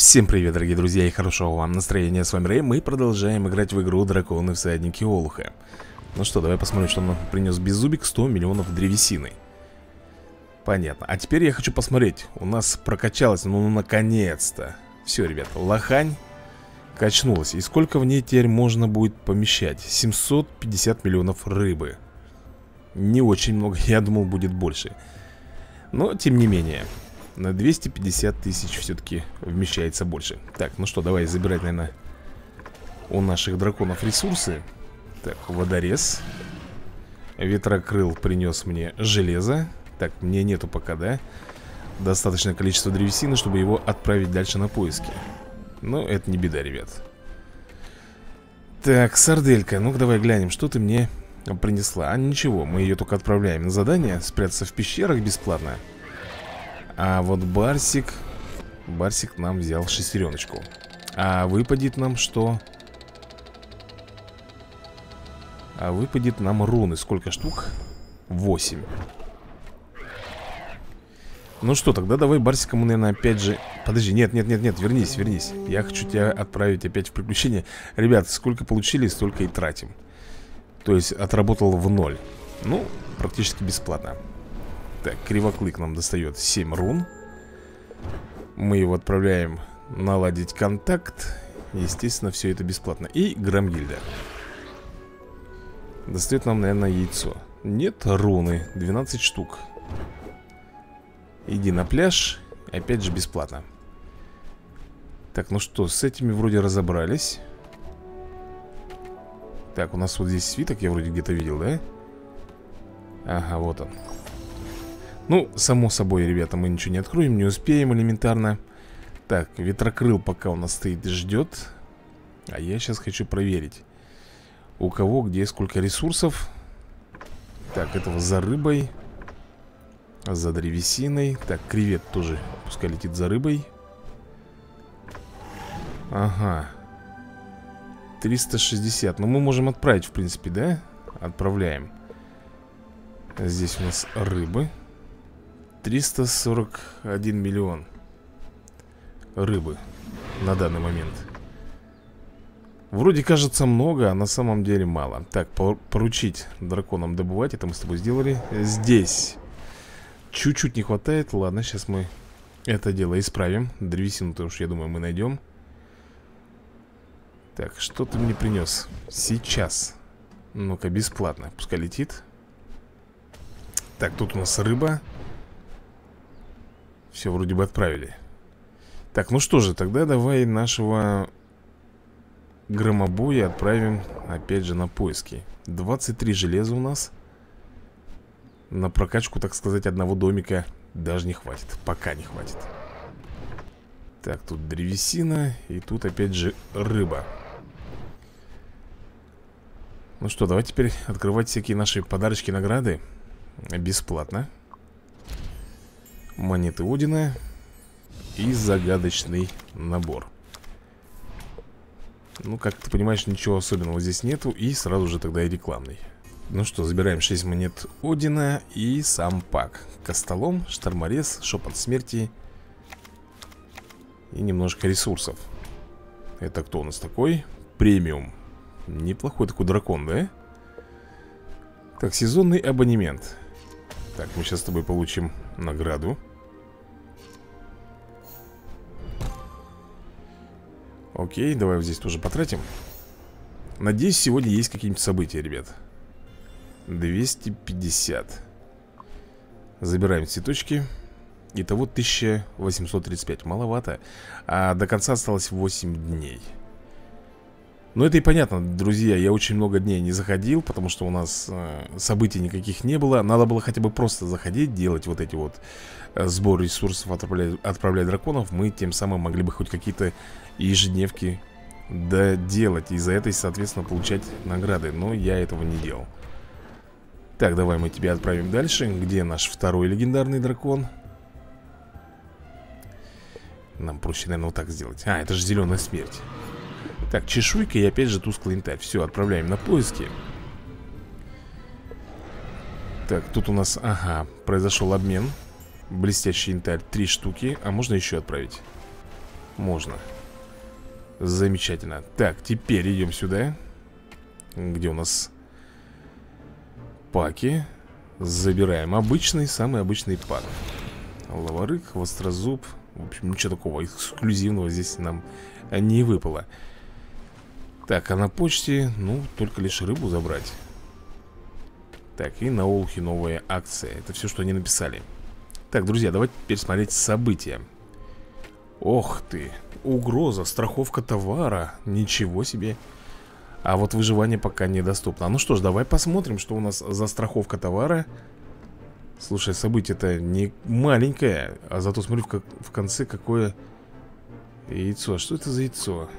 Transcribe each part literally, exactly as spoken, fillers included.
Всем привет, дорогие друзья, и хорошего вам настроения. С вами Рэй. Мы продолжаем играть в игру Драконы Всадники Олуха. Ну что, давай посмотрим, что нам принес Беззубик. Сто миллионов древесины. Понятно. А теперь я хочу посмотреть. У нас прокачалось, ну, ну наконец-то. Все, ребят, лохань качнулась. И сколько в ней теперь можно будет помещать? семьсот пятьдесят миллионов рыбы. Не очень много, я думал, будет больше. Но, тем не менее, на двести пятьдесят тысяч все-таки вмещается больше. Так, ну что, давай забирать, наверное, у наших драконов ресурсы. Так, водорез. Ветрокрыл принес мне железо. Так, мне нету пока, да? Достаточное количество древесины, чтобы его отправить дальше на поиски. Но это не беда, ребят. Так, сарделька, ну-ка давай глянем, что ты мне принесла. А ничего, мы ее только отправляем на задание. Спрятаться в пещерах бесплатно. А вот Барсик Барсик нам взял шестереночку. А выпадет нам что? А выпадет нам руны. Сколько штук? Восемь. Ну что, тогда давай Барсика мы, наверное, опять же... Подожди, нет, нет, нет, нет, вернись, вернись. Я хочу тебя отправить опять в приключения. Ребят, сколько получили, столько и тратим. То есть отработал в ноль. Ну, практически бесплатно. Так, Кривоклык нам достает семь рун. Мы его отправляем наладить контакт. Естественно, все это бесплатно. И Громгильда достает нам, наверное, яйцо. Нет, руны, двенадцать штук. Иди на пляж. Опять же бесплатно. Так, ну что, с этими вроде разобрались. Так, у нас вот здесь свиток, я вроде где-то видел, да? Ага, вот он. Ну, само собой, ребята, мы ничего не откроем, не успеем элементарно. Так, ветрокрыл пока у нас стоит и ждет. А я сейчас хочу проверить, у кого, где, сколько ресурсов. Так, этого за рыбой, за древесиной. Так, кревет тоже пускай летит за рыбой. Ага, триста шестьдесят. Ну, мы можем отправить, в принципе, да? Отправляем. Здесь у нас рыбы. Триста сорок один миллион рыбы на данный момент. Вроде кажется много, а на самом деле мало. Так, поручить драконам добывать. Это мы с тобой сделали. Здесь чуть-чуть не хватает. Ладно, сейчас мы это дело исправим. Древесину-то уж, я думаю, мы найдем. Так, что ты мне принес? Сейчас. Ну-ка, бесплатно. Пускай летит. Так, тут у нас рыба. Все, вроде бы отправили. Так, ну что же, тогда давай нашего громобоя отправим опять же на поиски. Двадцать три железа у нас. На прокачку, так сказать, одного домика даже не хватит. Пока не хватит. Так, тут древесина. И тут опять же рыба. Ну что, давай теперь открывать всякие наши подарочки, награды. Бесплатно. Монеты Одина. И загадочный набор. Ну, как ты понимаешь, ничего особенного здесь нету. И сразу же тогда и рекламный. Ну что, забираем шесть монет Одина. И сам пак. Костолом, шторморез, шепот смерти. И немножко ресурсов. Это кто у нас такой? Премиум. Неплохой такой дракон, да? Так, сезонный абонемент. Так, мы сейчас с тобой получим награду. Окей, давай вот здесь тоже потратим. Надеюсь, сегодня есть какие-нибудь события, ребят. двести пятьдесят. Забираем цветочки. Итого тысяча восемьсот тридцать пять. Маловато. А до конца осталось восемь дней. Ну, это и понятно, друзья. Я очень много дней не заходил, потому что у нас э, событий никаких не было. Надо было хотя бы просто заходить, делать вот эти вот э, сбор ресурсов, отправлять, отправлять драконов. Мы тем самым могли бы хоть какие-то ежедневки доделать. И за это, соответственно, получать награды. Но я этого не делал. Так, давай мы тебя отправим дальше. Где наш второй легендарный дракон? Нам проще, наверное, вот так сделать. А, это же зеленая смерть. Так, чешуйка и опять же тусклый янтарь. Все, отправляем на поиски. Так, тут у нас, ага, произошел обмен. Блестящий янтарь, три штуки. А можно еще отправить? Можно. Замечательно. Так, теперь идем сюда. Где у нас паки? Забираем обычный, самый обычный пак. Ловорык, хвострозуб. В общем, ничего такого эксклюзивного здесь нам не выпало. Так, а на почте, ну, только лишь рыбу забрать. Так, и на Олухе новая акция. Это все, что они написали. Так, друзья, давайте теперь смотреть события. Ох ты, угроза, страховка товара. Ничего себе. А вот выживание пока недоступно. Ну что ж, давай посмотрим, что у нас за страховка товара. Слушай, событие-то не маленькое. А зато смотри, в, как... в конце какое яйцо. Что это за яйцо?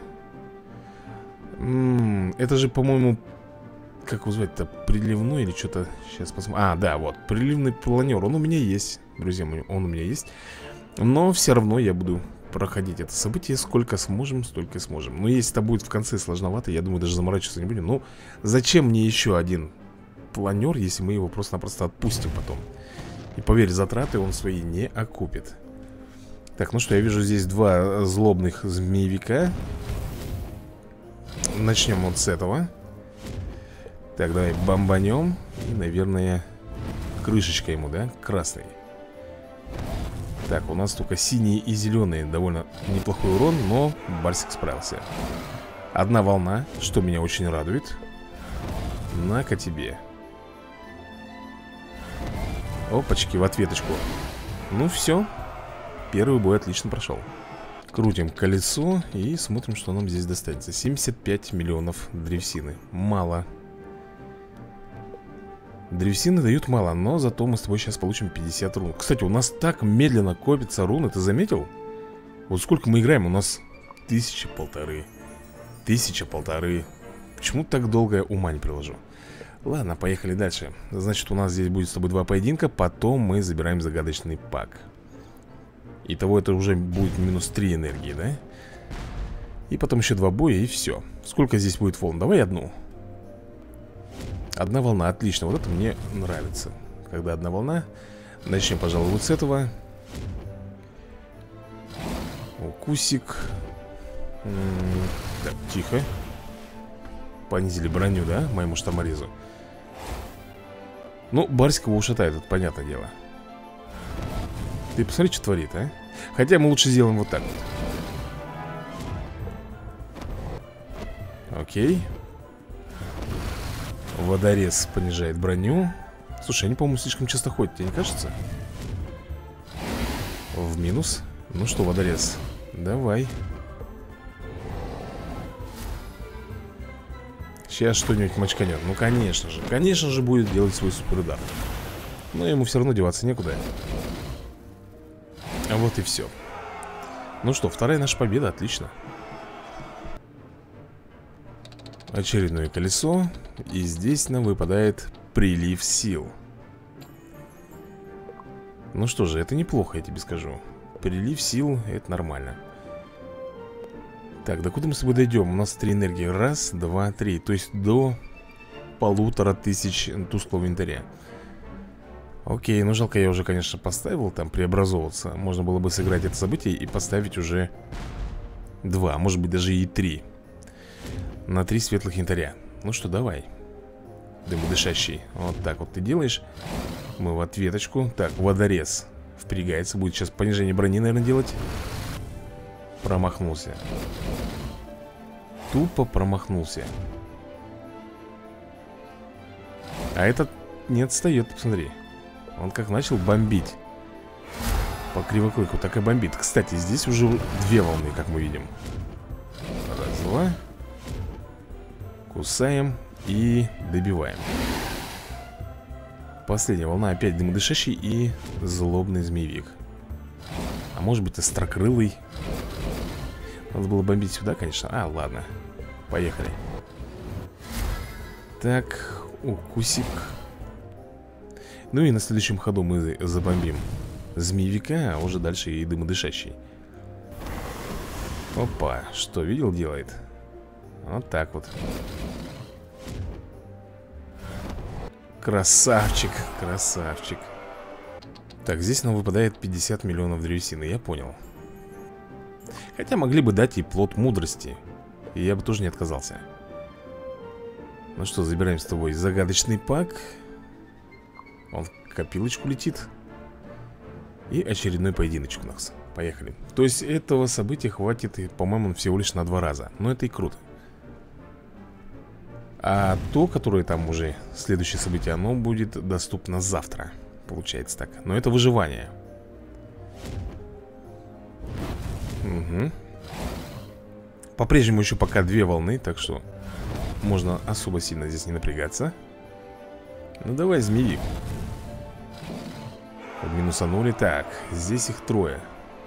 М-м, это же, по-моему, как его звать-то? Приливной или что-то? Сейчас посмотрим. А, да, вот, приливный планер. Он у меня есть, друзья мои, он у меня есть. Но все равно я буду проходить это событие. Сколько сможем, столько и сможем. Но если это будет в конце сложновато, я думаю, даже заморачиваться не будем. Ну, зачем мне еще один планер, если мы его просто-напросто отпустим потом? И поверь, затраты он свои не окупит. Так, ну что, я вижу здесь два злобных змеевика. Начнем вот с этого. Так, давай бомбанем. И, наверное, крышечка ему, да? Красный. Так, у нас только синие и зеленые. Довольно неплохой урон, но Барсик справился. Одна волна, что меня очень радует. На-ка тебе. Опачки, в ответочку. Ну все. Первый бой отлично прошел. Крутим колесо и смотрим, что нам здесь достанется. семьдесят пять миллионов древесины. Мало. Древесины дают мало, но зато мы с тобой сейчас получим пятьдесят рун. Кстати, у нас так медленно копится руны, ты заметил? Вот сколько мы играем, у нас тысяча полторы. Тысяча полторы. Почему так долго я ума не приложу? Ладно, поехали дальше. Значит, у нас здесь будет с тобой два поединка. Потом мы забираем загадочный пак. Итого это уже будет минус три энергии, да? И потом еще два боя и все. Сколько здесь будет волн? Давай одну. Одна волна, отлично, вот это мне нравится. Когда одна волна. Начнем, пожалуй, вот с этого. Укусик. М-м, так, тихо. Понизили броню, да, моему штаморезу. Ну, Барсик его ушатает, это понятное дело. Ты посмотри, что творит, а. Хотя мы лучше сделаем вот так вот. Окей. Водорез понижает броню. Слушай, они, по-моему, слишком часто ходят, тебе не кажется? В минус. Ну что, водорез, давай. Сейчас что-нибудь мочканет. Ну, конечно же, конечно же будет делать свой суперудар. Но ему все равно деваться некуда. А вот и все. Ну что, вторая наша победа, отлично. Очередное колесо. И здесь нам выпадает прилив сил. Ну что же, это неплохо, я тебе скажу. Прилив сил, это нормально. Так, до куда мы с тобой дойдем? У нас три энергии. Раз, два, три. То есть до полутора тысяч тусклого инвентаря. Окей, ну жалко, я уже, конечно, поставил там преобразовываться. Можно было бы сыграть это событие и поставить уже два, может быть даже и три. На три светлых янтаря. Ну что, давай. Дымодышащий. Вот так вот ты делаешь. Мы в ответочку. Так, водорез впрягается. Будет сейчас понижение брони, наверное, делать. Промахнулся. Тупо промахнулся. А этот не отстает, посмотри. Он как начал бомбить по кривоклыку, так и бомбит. Кстати, здесь уже две волны, как мы видим. Раз, два. Кусаем и добиваем. Последняя волна, опять дымодышащий и злобный змеевик. А может быть, острокрылый. Надо было бомбить сюда, конечно. А, ладно, поехали. Так, укусик. Ну и на следующем ходу мы забомбим змеевика, а уже дальше и дымодышащий. Опа, что, видел, делает? Вот так вот. Красавчик, красавчик. Так, здесь нам выпадает пятьдесят миллионов древесины, я понял. Хотя могли бы дать и плод мудрости, и я бы тоже не отказался. Ну что, забираем с тобой загадочный пак. Он в копилочку летит. И очередной поединочек у нас. Поехали. То есть этого события хватит, по-моему, всего лишь на два раза. Но это и круто. А то, которое там уже следующее событие, оно будет доступно завтра. Получается так. Но это выживание. Угу. По-прежнему еще пока две волны, так что можно особо сильно здесь не напрягаться. Ну давай, змеи. Минусанули. Так, здесь их трое.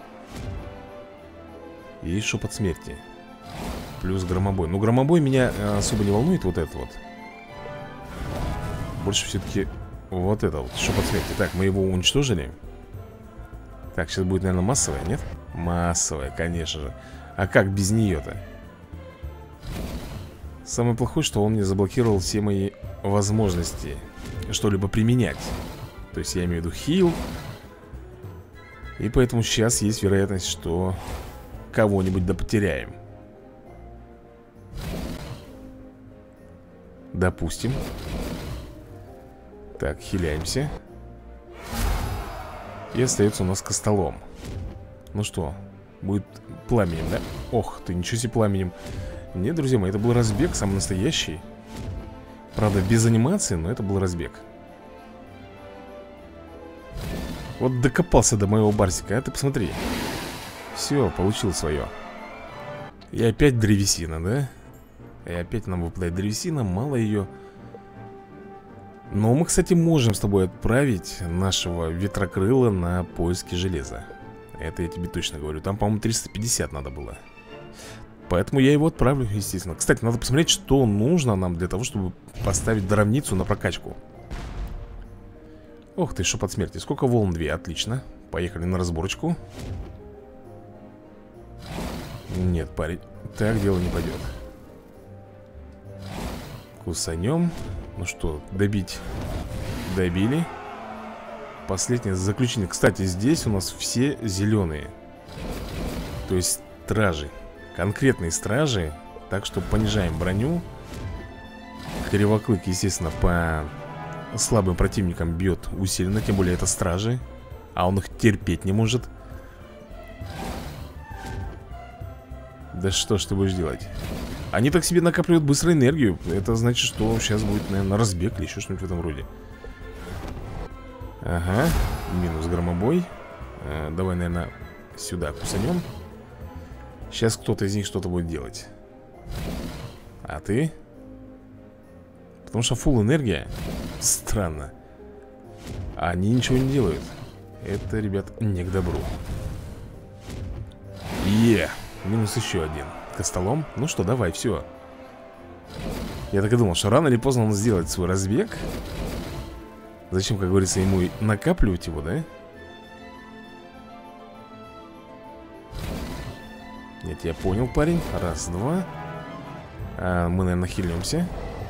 И шепот смерти. Плюс громобой. Ну, громобой меня особо не волнует, вот этот вот. Больше все-таки вот это вот, шепот смерти. Так, мы его уничтожили. Так, сейчас будет, наверное, массовая, нет? Массовая, конечно же. А как без нее-то? Самое плохое, что он мне заблокировал все мои возможности что-либо применять. То есть я имею в виду хил. И поэтому сейчас есть вероятность, что кого-нибудь да потеряем. Допустим. Так, хиляемся. И остается у нас костолом. Ну что, будет пламенем, да? Ох ты, ничего себе пламенем. Нет, друзья мои, это был разбег, самый настоящий. Правда, без анимации, но это был разбег. Вот докопался до моего барсика, а ты посмотри. Все, получил свое. И опять древесина, да? И опять нам выпадает древесина, мало ее. Но мы, кстати, можем с тобой отправить нашего ветрокрыла на поиски железа. Это я тебе точно говорю. Там, по-моему, триста пятьдесят надо было. Поэтому я его отправлю, естественно. Кстати, надо посмотреть, что нужно нам для того, чтобы поставить дровницу на прокачку. Ох ты, шепот смерти. Сколько волн? Две, отлично. Поехали на разборочку. Нет, парень, так дело не пойдет. Кусанем. Ну что, добить. Добили. Последнее заключение. Кстати, здесь у нас все зеленые. То есть стражи. Конкретные стражи. Так что понижаем броню. Кривоклык, естественно, по слабым противникам бьет усиленно. Тем более это стражи. А он их терпеть не может. Да что ж ты будешь делать? Они так себе накапливают быстро энергию. Это значит, что сейчас будет, наверное, разбег или еще что-нибудь в этом роде. Ага, минус громобой. а, Давай, наверное, сюда кусанем. Сейчас кто-то из них что-то будет делать. А ты? Потому что фулл энергия. Странно. Они ничего не делают. Это, ребят, не к добру. Е, минус еще один. Костолом. Ну что, давай, все. Я так и думал, что рано или поздно он сделает свой разбег. Зачем, как говорится, ему накапливать его, да? Нет, я понял, парень. Раз, два. а, Мы, наверное, хилимся.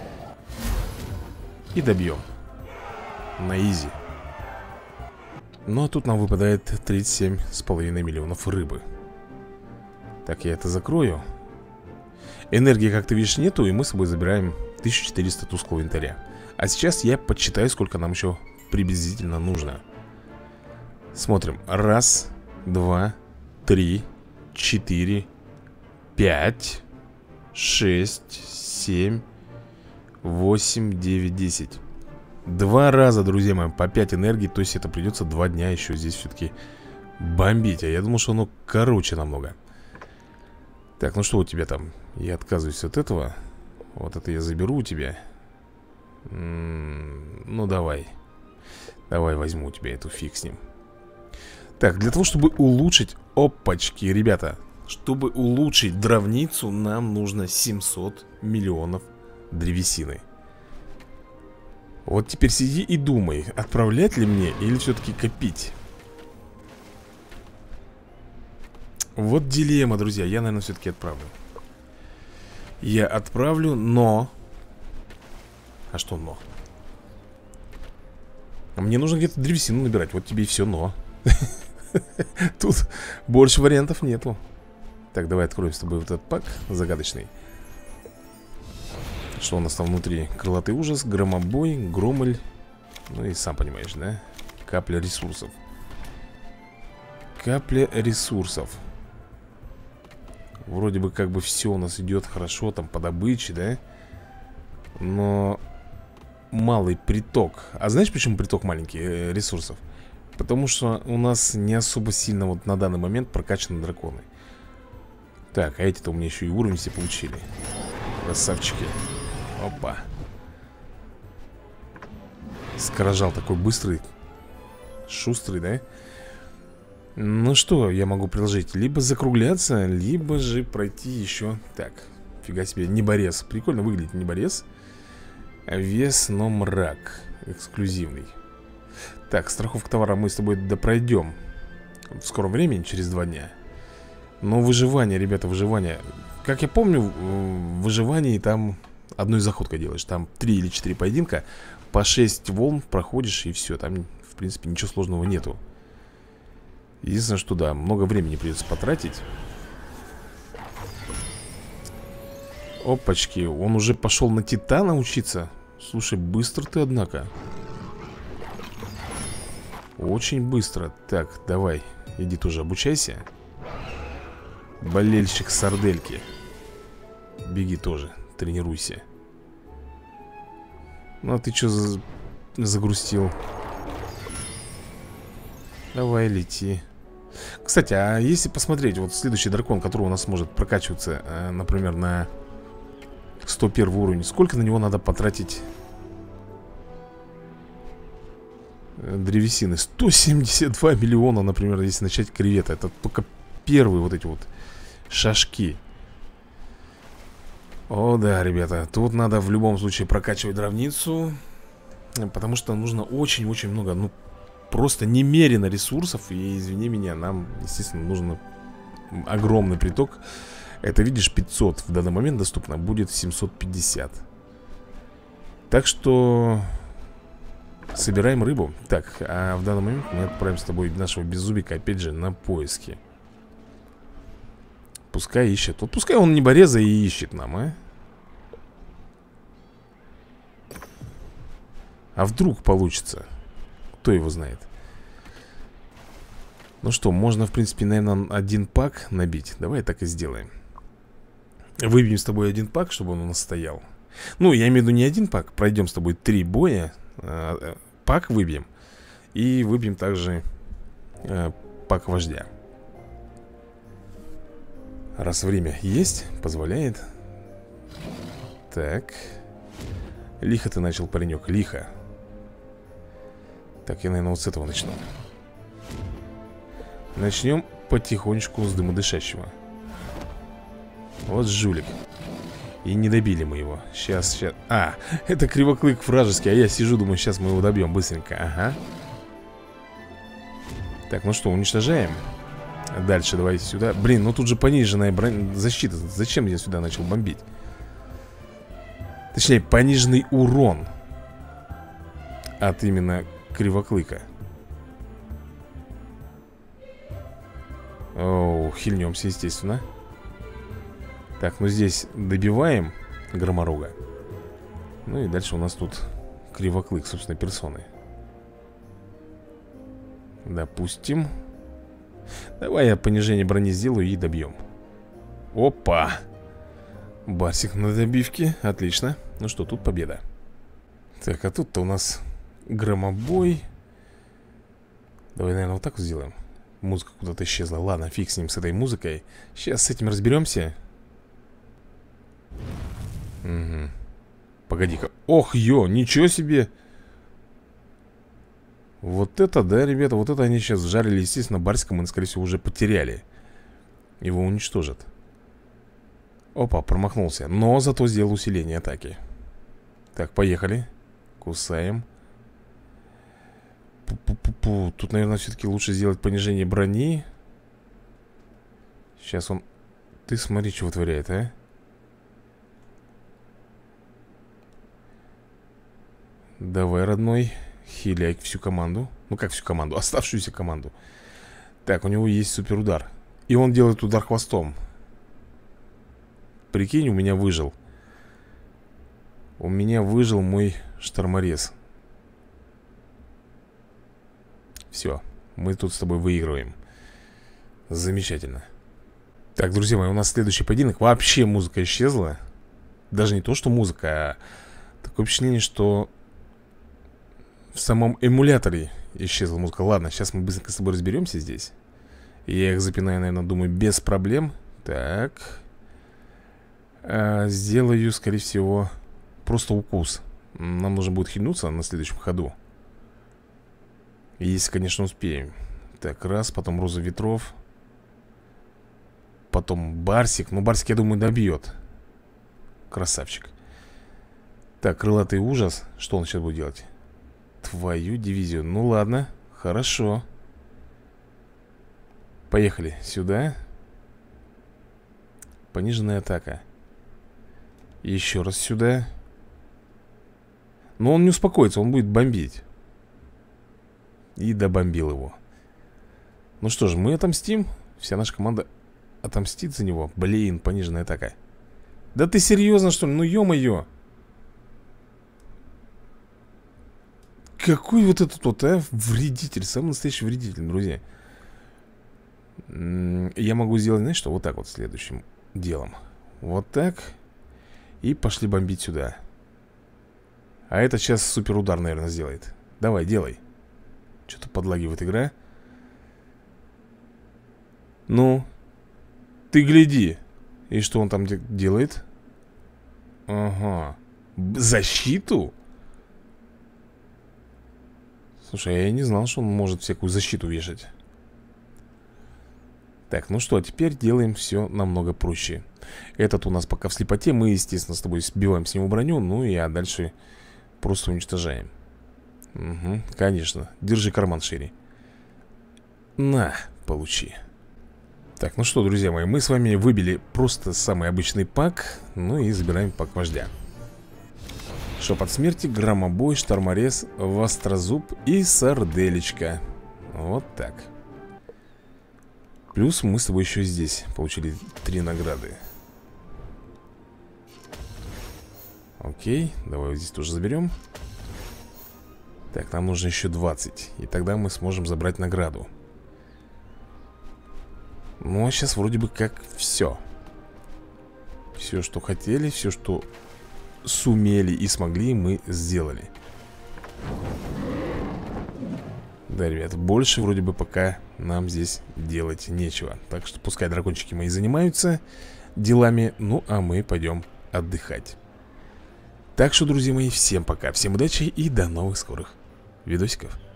И добьем. На изи. Ну, а тут нам выпадает тридцать семь с половиной миллионов рыбы. Так, я это закрою. Энергии, как ты видишь, нету. И мы с собой забираем тысячу четыреста тусклого янтаря. А сейчас я подсчитаю, сколько нам еще приблизительно нужно. Смотрим. Раз, два, три, четыре, пять, шесть, семь, восемь, девять, десять. Два раза, друзья мои, по пять энергий. То есть это придется два дня еще здесь все-таки бомбить. А я думал, что оно короче намного. Так, ну что у тебя там? Я отказываюсь от этого. Вот это я заберу у тебя. М-м, ну давай. Давай возьму у тебя эту, фиг с ним. Так, для того, чтобы улучшить... Опачки, ребята. Чтобы улучшить дровницу, нам нужно семьсот миллионов древесины. Вот теперь сиди и думай, отправлять ли мне или все-таки копить. Вот дилемма, друзья. Я, наверное, все-таки отправлю. Я отправлю, но... А что но? Мне нужно где-то древесину набирать. Вот тебе и все но. Тут больше вариантов нету. Так, давай откроем с тобой вот этот пак загадочный. Что у нас там внутри? Крылатый ужас, громобой, громоль. Ну и сам понимаешь, да? Капля ресурсов. Капля ресурсов. Вроде бы как бы все у нас идет хорошо там по добыче, да? Но малый приток. А знаешь, почему приток маленький э, ресурсов? Потому что у нас не особо сильно вот на данный момент прокачаны драконы. Так, а эти-то у меня еще и уровень все получили. Красавчики. Опа. Скорожал такой быстрый. Шустрый, да? Ну что, я могу предложить? Либо закругляться, либо же пройти еще. Так, фига себе, неборез. Прикольно выглядит неборез. Вес, но мрак. Эксклюзивный. Так, страховка товара мы с тобой допройдем в скором времени, через два дня. Но выживание, ребята, выживание. Как я помню, в выживании там одной заходкой делаешь. Там три или четыре поединка, по шесть волн проходишь и все. Там, в принципе, ничего сложного нету. Единственное, что да, много времени придется потратить. Опачки, он уже пошел на Титана учиться. Слушай, быстро ты, однако. Очень быстро. Так, давай, иди тоже обучайся. Болельщик сардельки. Беги тоже, тренируйся. Ну а ты что за... загрустил? Давай, лети. Кстати, а если посмотреть, вот следующий дракон, который у нас может прокачиваться, э, например, на сто первый уровень, сколько на него надо потратить э, древесины? сто семьдесят два миллиона, например, если начать кревета. Это только первые вот эти вот шажки. О да, ребята, тут надо в любом случае прокачивать дровницу, потому что нужно очень-очень много, ну просто немерено ресурсов. И, извини меня, нам, естественно, нужен огромный приток. Это, видишь, пятьсот в данный момент доступно, будет семьсот пятьдесят. Так что собираем рыбу. Так, а в данный момент мы отправим с тобой нашего беззубика опять же на поиски. Пускай ищет. Вот пускай он не бореза и ищет нам, а? А вдруг получится? Кто его знает? Ну что, можно, в принципе, наверное, один пак набить. Давай так и сделаем. Выбьем с тобой один пак, чтобы он у нас стоял. Ну, я имею в виду не один пак. Пройдем с тобой три боя. э, Пак выбьем. И выбьем также э, пак вождя. Раз время есть, позволяет. Так. Лихо ты начал, паренек, лихо. Так, я, наверное, вот с этого начну. Начнем потихонечку с дымодышащего. Вот жулик. И не добили мы его. Сейчас, сейчас. А, это кривоклык вражеский. А я сижу, думаю, сейчас мы его добьем быстренько. Ага. Так, ну что, уничтожаем. Дальше давайте сюда. Блин, ну тут же пониженная броня... защита. Зачем я сюда начал бомбить? Точнее, пониженный урон от именно кривоклыка. Оу, хильнемся, естественно. Так, ну здесь добиваем громорога. Ну и дальше у нас тут кривоклык, собственно, персоны. Допустим. Давай я понижение брони сделаю и добьем. Опа! Барсик на добивке, отлично. Ну что, тут победа. Так, а тут-то у нас громобой. Давай, наверное, вот так вот сделаем. Музыка куда-то исчезла. Ладно, фиг с ним, с этой музыкой. Сейчас с этим разберемся. Угу. Погоди-ка. Ох, ё, ничего себе. Вот это, да, ребята, вот это они сейчас жарили. Естественно, Барсика мы, скорее всего, уже потеряли. Его уничтожат. Опа, промахнулся. Но зато сделал усиление атаки. Так, поехали. Кусаем. Пу-пу-пу-пу. Тут, наверное, все-таки лучше сделать понижение брони. Сейчас он... Ты смотри, что вытворяет, а? Давай, родной. Хиляй всю команду. Ну как всю команду? Оставшуюся команду. Так, у него есть суперудар. И он делает удар хвостом. Прикинь, у меня выжил. У меня выжил мой шторморез. Все, мы тут с тобой выигрываем. Замечательно. Так, друзья мои, у нас следующий поединок. Вообще музыка исчезла. Даже не то, что музыка, а такое впечатление, что в самом эмуляторе исчезла музыка. Ладно, сейчас мы быстренько с тобой разберемся здесь. Я их запинаю, наверное, думаю, без проблем. Так. а, Сделаю, скорее всего, просто укус. Нам нужно будет хильнуться на следующем ходу. Если, конечно, успеем. Так, раз, потом роза ветров. Потом барсик. Ну, барсик, я думаю, добьет. Красавчик. Так, крылатый ужас. Что он сейчас будет делать? Твою дивизию. Ну, ладно, хорошо. Поехали сюда. Пониженная атака. Еще раз сюда. Но он не успокоится, он будет бомбить. И добомбил его. Ну что ж, мы отомстим. Вся наша команда отомстит за него. Блин, пониженная атака. Да ты серьезно, что ли? Ну ё-моё. Какой вот этот вот, а, вредитель. Самый настоящий вредитель, друзья. Я могу сделать, знаешь что? Вот так вот следующим делом. Вот так. И пошли бомбить сюда. А это сейчас супер удар, наверное, сделает. Давай, делай. Что-то подлагивает игра. Ну, ты гляди. И что он там делает? Ага. Защиту? Слушай, я не знал, что он может всякую защиту вешать. Так, ну что, теперь делаем все намного проще. Этот у нас пока в слепоте. Мы, естественно, с тобой сбиваем с него броню. Ну и а дальше просто уничтожаем. Угу, конечно. Держи карман шире. На, получи. Так, ну что, друзья мои, мы с вами выбили просто самый обычный пак. Ну и забираем пак вождя. Шепот смерти, громобой, шторморез, вострозуб и сарделечка. Вот так. Плюс мы с тобой еще здесь получили три награды. Окей, давай вот здесь тоже заберем. Так, нам нужно еще двадцать. И тогда мы сможем забрать награду. Ну, а сейчас вроде бы как все. Все, что хотели, все, что сумели и смогли, мы сделали. Да, ребят, больше вроде бы пока нам здесь делать нечего. Так что пускай дракончики мои занимаются делами. Ну, а мы пойдем отдыхать. Так что, друзья мои, всем пока, всем удачи и до новых скорых видосиков.